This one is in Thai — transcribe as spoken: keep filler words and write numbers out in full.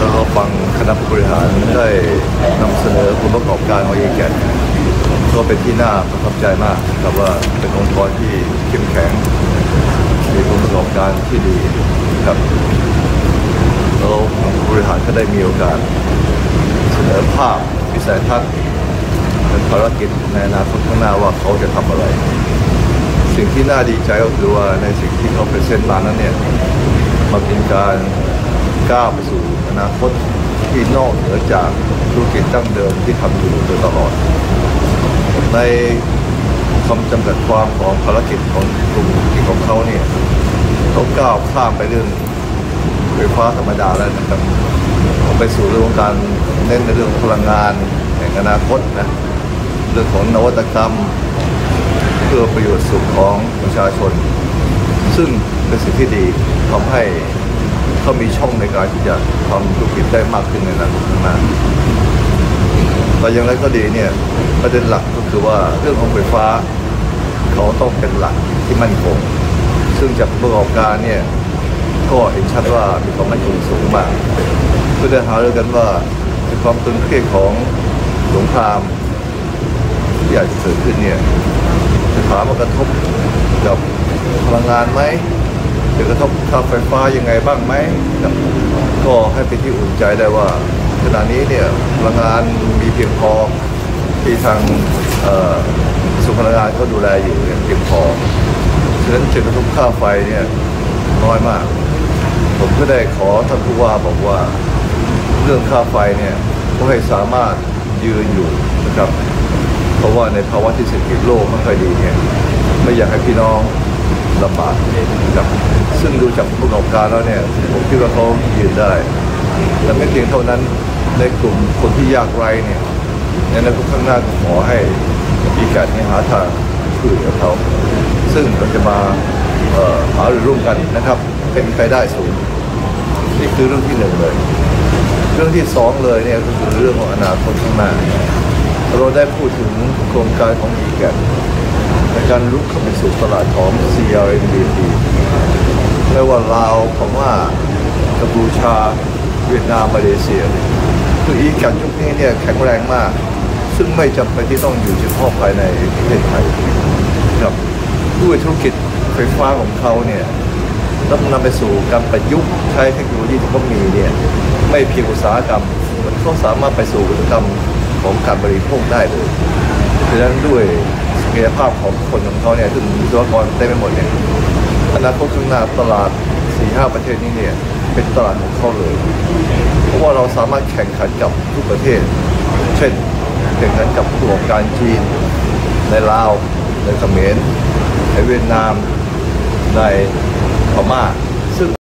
แล้วเราฟังคณะผู้บริหารได้นำเสนอผลประกอบการของ อี แกด ก็เป็นที่น่าประทับใจมากครับว่าเป็นองค์กรที่เข้มแข็งมีผลประกอบการที่ดีครับแล้วผู้บริหารก็ได้มีโอกาสเสนอภาพวิสัยทัศน์เป็นภารกิจในอนาคตข้างหน้าว่าเขาจะทำอะไรสิ่งที่น่าดีใจก็คือว่าในสิ่งที่เขาเป็นเส้นมานั้นเนี่ยมันเป็นการก้าวไปสู่อนาคตที่นอกเหนือจากธุรกิจดั้งเดิมที่ทำอยู่โดยตลอดในคำจำกัดความของภารกิจของกลุ่มธุรกิจของเขาเนี่ยเขาก้าวข้ามไปเรื่องไฟฟ้าธรรมดาแล้วนะครับไปสู่เรื่องของการเน้นในเรื่องพลังงานแห่งอนาคตนะเรื่องของนวัตกรรมเพื่อประโยชน์สุขของประชาชนซึ่งเป็นสิ่งที่ดีทำให้เขามีช่องในการที่จะทำธุรกิจได้มากขึ้นในอนาคตข้างหน้าแต่อย่างไรก็ดีเนี่ยประเด็นหลักก็คือว่าเรื่องของไฟฟ้าเขาต้องเป็นหลักที่มั่นคงซึ่งจากประกอบการเนี่ยก็เห็นชัดว่ามีความมั่นคงสูงมากเพื่อได้หารือกันว่าความตึงเครียดของสงครามที่อาจจะเกิดขึ้นเนี่ยจะถามว่ากระทบกับพลังงานไหมจะกระทบค่าไฟฟ้ายังไงบ้างไหมก็ให้เป็นที่อุ่นใจได้ว่าขณะนี้เนี่ยพลังงานมีเพียงพอที่ทางกระทรวงพลังงานก็ดูแลอยู่อย่างเพียงพอฉะนั้นจะกระทบค่าไฟเนี่ยน้อยมากผมก็ได้ขอท่านผู้ว่าบอกว่าเรื่องค่าไฟเนี่ยก็ให้สามารถยืนอยู่นะครับเพราะว่าในภาวะที่เศรษฐกิจโลกไม่ค่อยดีเนี่ยไม่อยากให้พี่น้องลำบากนะครับซึ่งดูจากประกอบการแล้วเนี่ยผมคิดว่าเขายืนได้แต่ไม่เพียงเท่านั้นในกลุ่มคนที่ยากไร้เนี่ยในอนาคตข้างหน้าก็ขอให้อีแกดเนี่ยหาทางช่วยเหลือเขาซึ่งเราจะมาหารือร่วมกันนะครับเป็นไปได้สูงนี่คือเรื่องที่หนึ่งเลยเรื่องที่สองเลยเนี่ยก็คือเรื่องของอนาคตข้างหน้าเราได้พูดถึงโครงการของ อี แกด ในการลุกเข้าไปสู่ตลาดของ ซี แอล เอ็น ดี พี ไม่ว่าลาวพม่ากัมพูชาเวียดนามมาเลเซียคือ อี แกด ยุคนี้เนี่ยแข็งแรงมากซึ่งไม่จำเป็นที่ต้องอยู่เฉพาะภายในประเทศไทยครับด้วยธุรกิจไฟฟ้าของเขาเนี่ยต้องนำไปสู่การประยุกต์ใช้เทคโนโลยีที่เขามีเนี่ยไม่เพียงอุตสาหกรรมเขาสามารถไปสู่อุตสาหกรรมของการบริโภคได้เลยดังนั้นด้วยศักยภาพของคนของเขาเนี่ยซึ่งวิศวกรได้ไปหมดเนี่ยอนาคตข้างหน้าตลาด สี่ห้า ประเทศนี้เนี่ยเป็นตลาดของเขาเลยเพราะว่าเราสามารถแข่งขันกับทุกประเทศเช่นแข่งขันกับผู้ประกอบการจีนในลาวในเขมรในเวียดนามในพม่า